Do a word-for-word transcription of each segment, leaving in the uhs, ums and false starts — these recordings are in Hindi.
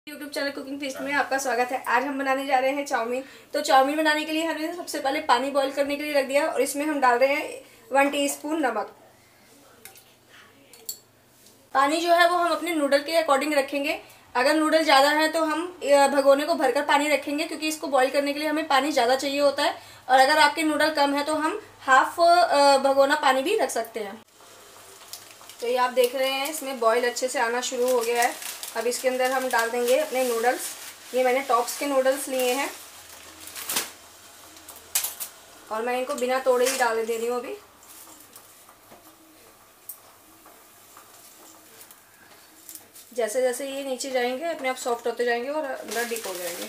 यूट्यूब चैनल कुकिंग फेस्ट में आपका स्वागत है। आज हम बनाने जा रहे हैं चाउमीन। तो चाउमीन बनाने के लिए हमने सबसे पहले पानी बॉईल करने के लिए रख दिया और इसमें हम डाल रहे हैं वन टीस्पून नमक। पानी जो है वो हम अपने नूडल के अकॉर्डिंग रखेंगे। अगर नूडल ज़्यादा है तो हम भगोने को भरकर पानी रखेंगे, क्योंकि इसको बॉईल करने के लिए हमें पानी ज़्यादा चाहिए होता है। और अगर आपके नूडल कम है तो हम हाफ भगोना पानी भी रख सकते हैं। तो ये आप देख रहे हैं इसमें बॉईल अच्छे से आना शुरू हो गया है। अब इसके अंदर हम डाल देंगे अपने नूडल्स। ये मैंने टॉप्स के नूडल्स लिए हैं और मैं इनको बिना तोड़े ही डाल दे रही हूँ अभी। जैसे जैसे ये नीचे जाएंगे अपने आप सॉफ्ट होते जाएंगे और अंदर डिप हो जाएंगे।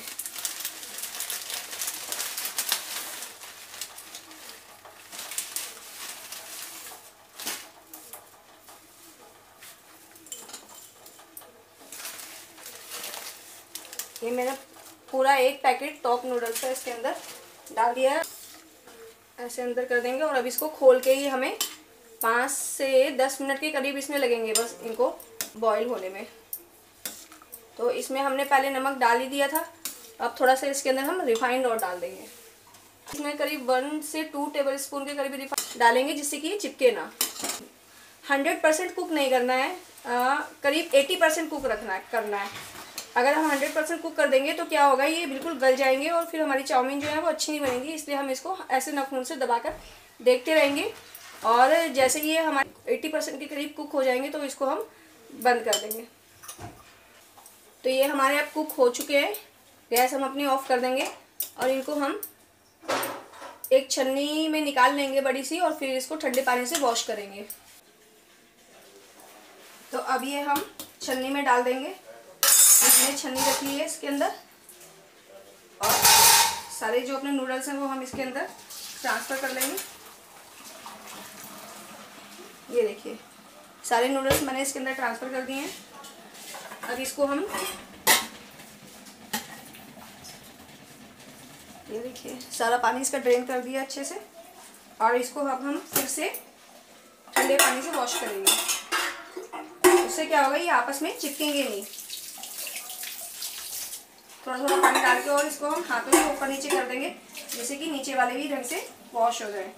ये मैंने पूरा एक पैकेट टॉप नूडल्स का इसके अंदर डाल दिया है। ऐसे अंदर कर देंगे और अब इसको खोल के ही हमें पाँच से दस मिनट के करीब इसमें लगेंगे बस इनको बॉईल होने में। तो इसमें हमने पहले नमक डाल ही दिया था। अब थोड़ा सा इसके अंदर हम रिफाइंड और डाल देंगे। इसमें करीब वन से टू टेबल स्पून के करीब रिफाइंड डालेंगे, जिससे कि ये चिपके ना। हंड्रेड परसेंट कुक नहीं करना है, आ, करीब एटी परसेंट कुक रखना है करना है। अगर हम हंड्रेड परसेंट कुक कर देंगे तो क्या होगा, ये बिल्कुल गल जाएंगे और फिर हमारी चाउमीन जो है वो अच्छी नहीं बनेगी। इसलिए हम इसको ऐसे नाखून से दबाकर देखते रहेंगे और जैसे ये हमारे अस्सी परसेंट के करीब कुक हो जाएंगे तो इसको हम बंद कर देंगे। तो ये हमारे अब कुक हो चुके हैं। गैस हम अपनी ऑफ कर देंगे और इनको हम एक छन्नी में निकाल लेंगे बड़ी सी, और फिर इसको ठंडे पानी से वॉश करेंगे। तो अब ये हम छन्नी में डाल देंगे। इसमें छन्नी रखी है इसके अंदर और सारे जो अपने नूडल्स हैं वो हम इसके अंदर ट्रांसफ़र कर लेंगे। ये देखिए सारे नूडल्स मैंने इसके अंदर ट्रांसफ़र कर दिए हैं। अब इसको हम ये देखिए सारा पानी इसका ड्रेन कर दिया अच्छे से, और इसको अब हम फिर से ठंडे पानी से वॉश करेंगे। उससे क्या होगा, ये आपस में चिपकेंगे नहीं। थोड़ा थोड़ा पानी डाल के और इसको हम हाथों से ऊपर नीचे कर देंगे, जैसे कि नीचे वाले भी ढंग से वॉश हो जाए।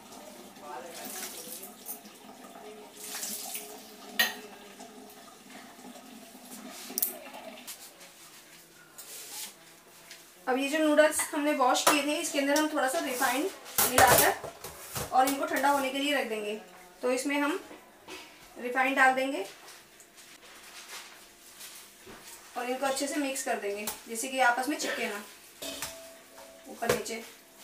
अब ये जो नूडल्स हमने वॉश किए थे इसके अंदर हम थोड़ा सा रिफाइंड मिलाकर और इनको ठंडा होने के लिए रख देंगे। तो इसमें हम रिफाइंड डाल देंगे और इनको अच्छे से मिक्स कर देंगे, जैसे कि आपस में चिपके ना ऊपर नीचे।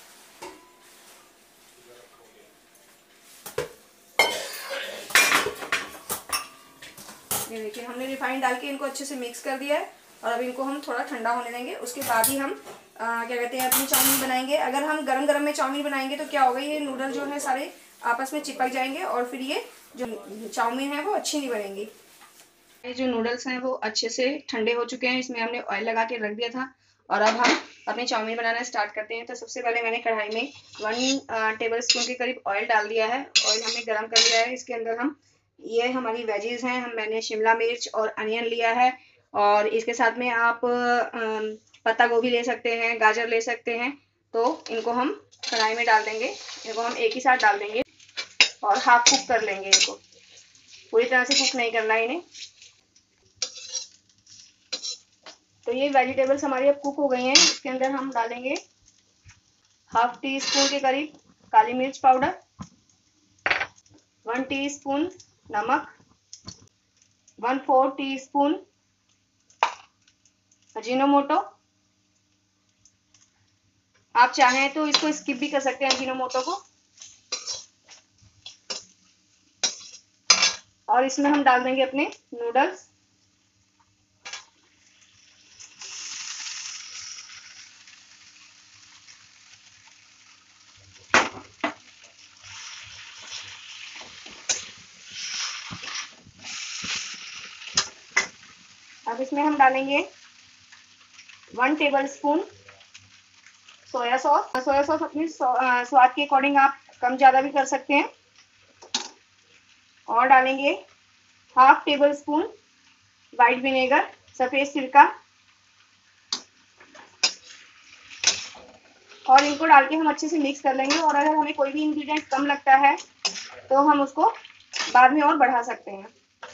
ये देखिए हमने रिफाइंड डाल के इनको अच्छे से मिक्स कर दिया है और अब इनको हम थोड़ा ठंडा होने देंगे। उसके बाद ही हम आ, क्या कहते हैं अपनी चाउमीन बनाएंगे। अगर हम गरम गरम में चाउमीन बनाएंगे तो क्या होगा, ये नूडल जो है सारे आपस में चिपक जाएंगे और फिर ये जो चाउमीन है वो अच्छी नहीं बनेगी। ये जो नूडल्स हैं वो अच्छे से ठंडे हो चुके हैं। इसमें हमने ऑयल लगा के रख दिया था और अब हम अपनी चाउमीन बनाना स्टार्ट करते हैं। तो सबसे पहले मैंने कढ़ाई में वन टेबल स्पून के करीब ऑयल डाल दिया है। ऑयल हमने गर्म कर लिया है। इसके अंदर हम ये हमारी वेजीज हैं, हम मैंने शिमला मिर्च और अनियन लिया है, और इसके साथ में आप पत्ता गोभी ले सकते हैं, गाजर ले सकते हैं। तो इनको हम कढ़ाई में डाल देंगे। इनको हम एक ही साथ डाल देंगे और हाफ कुक कर लेंगे। इनको पूरी तरह से कुक नहीं करना है इन्हें। तो ये वेजिटेबल्स हमारी अब कुक हो गई हैं। इसके अंदर हम डालेंगे हाफ टी स्पून के करीब काली मिर्च पाउडर, वन टीस्पून नमक, one four teaspoon Ajinomoto. आप चाहें तो इसको स्किप भी कर सकते हैं अजीनोमोटो को। और इसमें हम डाल देंगे अपने नूडल्स। अब इसमें हम डालेंगे one tablespoon soya sauce. Soya sauce अपने स्वाद के अकॉर्डिंग आप कम ज़्यादा भी कर सकते हैं। और डालेंगे half tablespoon white vinegar, सफ़ेद सिरका, और इनको डाल के हम अच्छे से मिक्स कर लेंगे। और अगर हमें कोई भी इंग्रेडिएंट कम लगता है तो हम उसको बाद में और बढ़ा सकते हैं।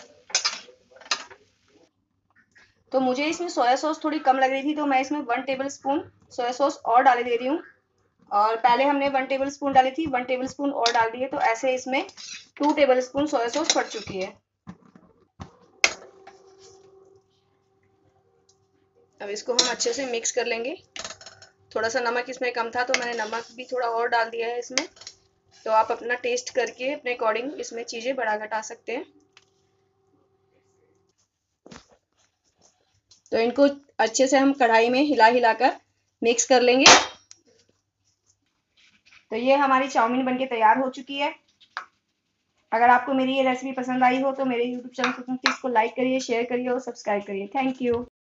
तो मुझे इसमें सोया सॉस थोड़ी कम लग रही थी, तो मैं इसमें one tablespoon soya sauce और डाल दे रही हूँ। और पहले हमने वन टेबल स्पून डाली थी, वन टेबल स्पून और डाल दी है, तो ऐसे इसमें two tablespoon soya sauce पड़ चुकी है। अब इसको हम अच्छे से मिक्स कर लेंगे। थोड़ा सा नमक इसमें कम था तो मैंने नमक भी थोड़ा और डाल दिया है इसमें। तो आप अपना टेस्ट करके अपने अकॉर्डिंग इसमें चीज़ें बढ़ा घटा सकते हैं। तो इनको अच्छे से हम कढ़ाई में हिला हिलाकर मिक्स कर लेंगे। तो ये हमारी चाउमीन बनके तैयार हो चुकी है। अगर आपको मेरी ये रेसिपी पसंद आई हो तो मेरे यूट्यूब चैनल कुकिंग टिप्स को लाइक करिए, शेयर करिए और सब्सक्राइब करिए। Thank you.